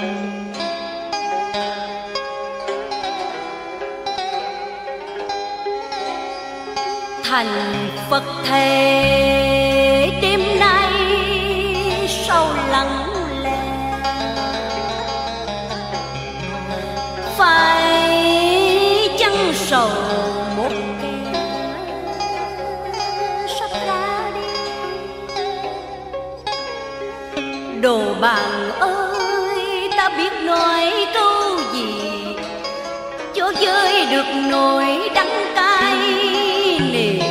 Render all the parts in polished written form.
Thành Phật thề đêm nay sâu lặng lẽ, phải chăng sầu một kẻ sắp ra đi. Đồ bạn ơi, ta biết nói câu gì cho vơi được nỗi đắng cay niềm.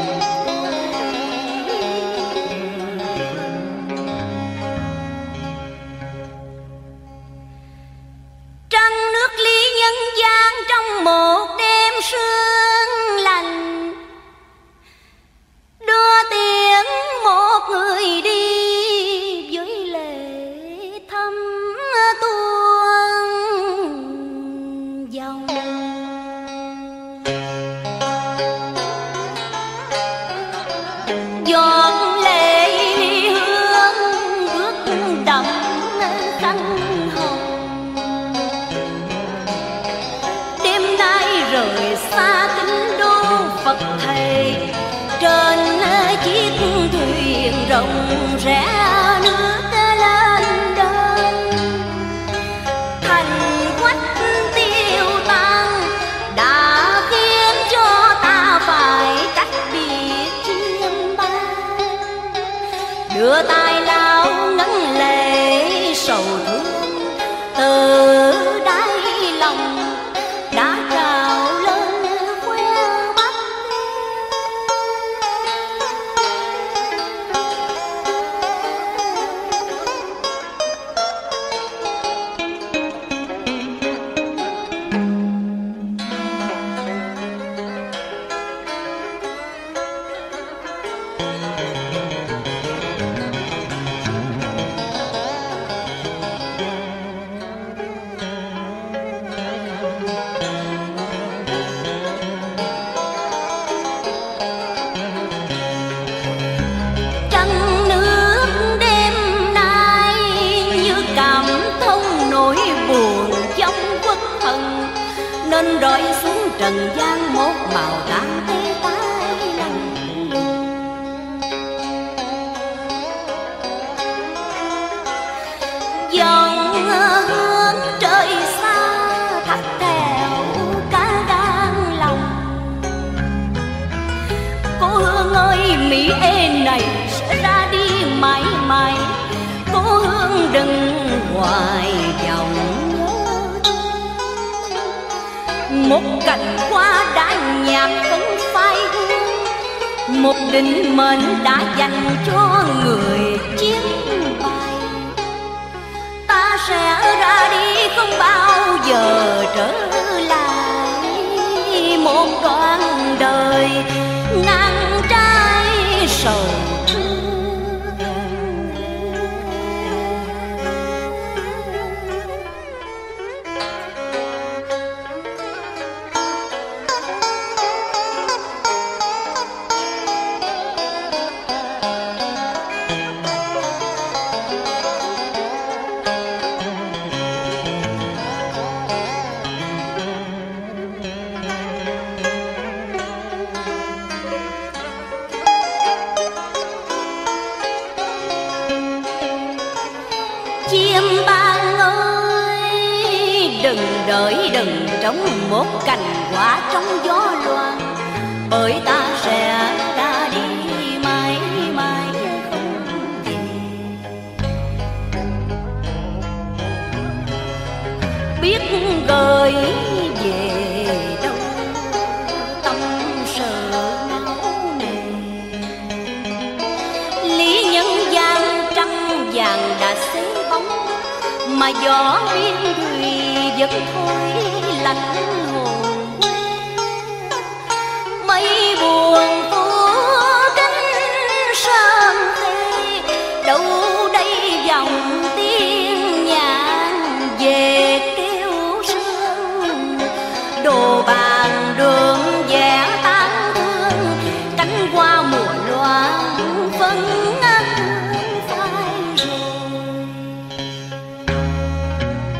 Trăng nước ly nhân gian trong một đêm sương lạnh, đưa tiếng một người đi với lệ thâm tuôn dòng. Giọt lệ hương ướt đậm khăn hồng, đêm nay rời xa kinh đô Phật thầy, trên chiếc thuyền rộng rẽ nước lên đơn. Thành quách tiêu tan đã khiến cho ta phải cách biệt chiêm bao, đưa tay lao ngấn lệ sầu thương từ đáy lòng đã trào lên khoe mắt. Trăng nước đêm nay như cảm thông nỗi buồn trong quốc hận, nên rơi xuống trần gian một màu trắng tê tái lạnh lùng. Dòng hướng trời xa thắt theo cả gan lòng. Cô Hương ơi, Mỹ ê này sẽ ra đi mãi mãi, cô Hương đừng hoài dòng nhớ. Một cành hoa đã nhạt phấn phai hương, một định mệnh đã dành cho người chiến bay. Ta sẽ ra đi không bao giờ trở lại, một đoạn đời ngang trái sầu thương. Chim ban ơi, đừng đợi đừng trống một cành hoa trong gió loạn, bởi ta sẽ ra đi mãi mãi không về. Biết gửi về đâu tâm sự não nề, lý nhân gian trăng vàng đã xế bóng, mà gió biên thùy vẫn thôi lạnh hồn quê. Mây buồn phố cánh sơn thê, đâu đây dòng tiếng nhàn về kêu sương. Đồ bàn đường vẽ tán thương, cánh hoa mùa loan phân phai rồi.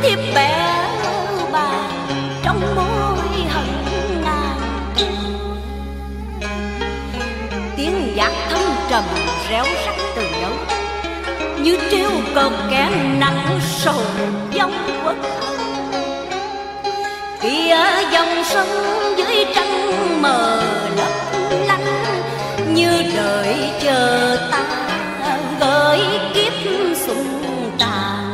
thiếp bé bà trong môi hận ngàn. Tiếng nhạc thâm trầm réo rắt từ đâu như treo cờ kén nặng sầu dòng quốc hận. Kia dòng sông dưới trăng mờ lấp lánh như đợi chờ ta gửi kiếp sung tàn.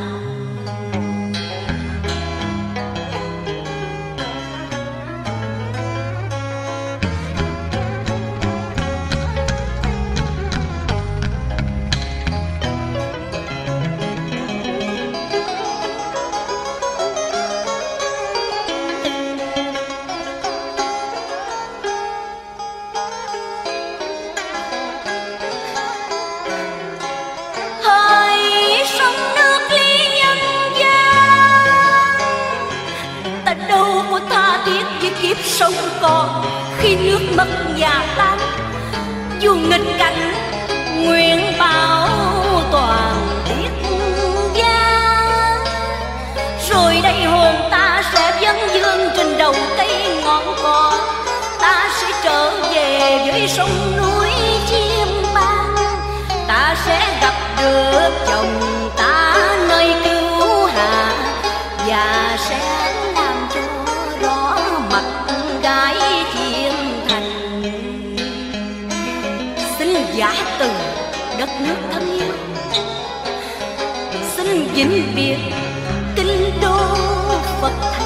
Kiếp sống còn khi nước mất nhà tan, dù nghịch cảnh nguyện bảo toàn tiết gia. Rồi đây hồn ta sẽ vấn vương trên đầu cây ngọn cỏ, ta sẽ trở về với sông núi chim ban. Ta sẽ gặp được chồng ta nơi cứu hạ và sẽ làm cho rõ mặt gái thiên thành. Xin giả từ đất nước thân yêu, xin vĩnh biệt kinh đô Phật.